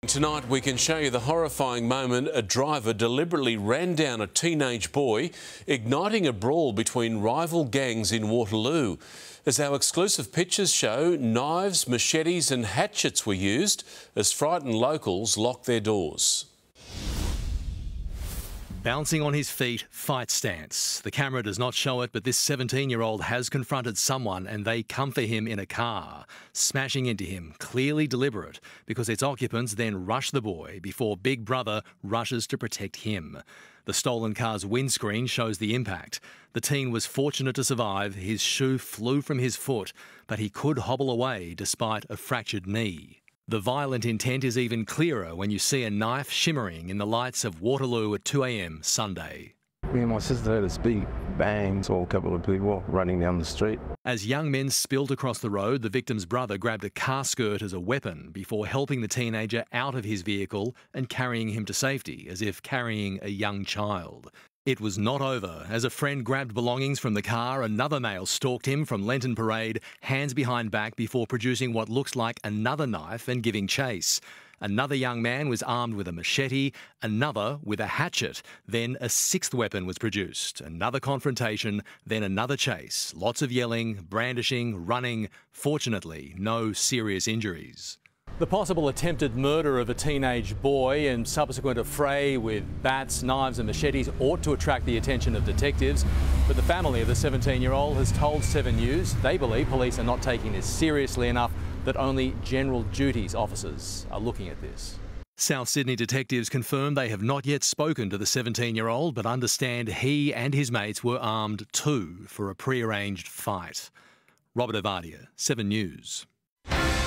Tonight we can show you the horrifying moment a driver deliberately ran down a teenage boy, igniting a brawl between rival gangs in Waterloo. As our exclusive pictures show, knives, machetes and hatchets were used as frightened locals locked their doors. Bouncing on his feet, fight stance. The camera does not show it, but this 17-year-old has confronted someone and they come for him in a car, smashing into him, clearly deliberate, because its occupants then rush the boy before Big Brother rushes to protect him. The stolen car's windscreen shows the impact. The teen was fortunate to survive. His shoe flew from his foot, but he could hobble away despite a fractured knee. The violent intent is even clearer when you see a knife shimmering in the lights of Waterloo at 2 a.m. Sunday. Me and my sister heard this big bang, saw a couple of people running down the street. As young men spilled across the road, the victim's brother grabbed a car skirt as a weapon before helping the teenager out of his vehicle and carrying him to safety, as if carrying a young child. It was not over. As a friend grabbed belongings from the car, another male stalked him from Lenten Parade, hands behind back, before producing what looks like another knife and giving chase. Another young man was armed with a machete, another with a hatchet. Then a sixth weapon was produced. Another confrontation, then another chase. Lots of yelling, brandishing, running. Fortunately, no serious injuries. The possible attempted murder of a teenage boy and subsequent affray with bats, knives and machetes ought to attract the attention of detectives. But the family of the 17-year-old has told 7 News they believe police are not taking this seriously enough, that only general duties officers are looking at this. South Sydney detectives confirm they have not yet spoken to the 17-year-old, but understand he and his mates were armed too for a pre-arranged fight. Robert Ovadia, 7 News.